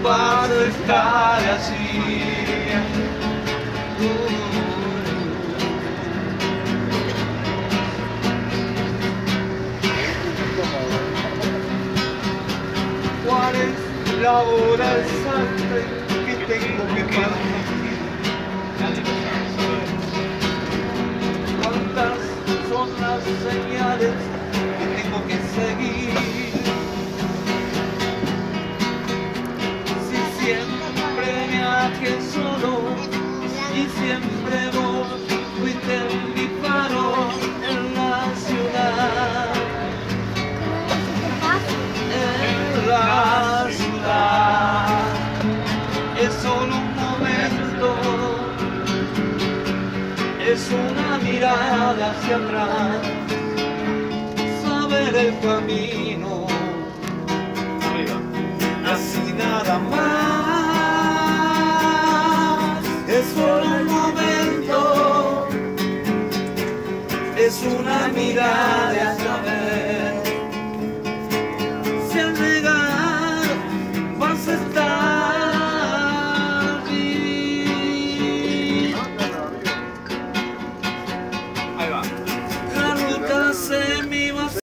para estar así. ¿Cuál es la hora exacta que tengo que partir? ¿Cuántas son las señales que tengo que seguir? Si siempre viajé solo y siempre vos fuiste mi faro en la ciudad. En la ciudad es solo un momento, es una mirada hacia atrás, saber el camino, así nada más. Es solo un momento, es una mirada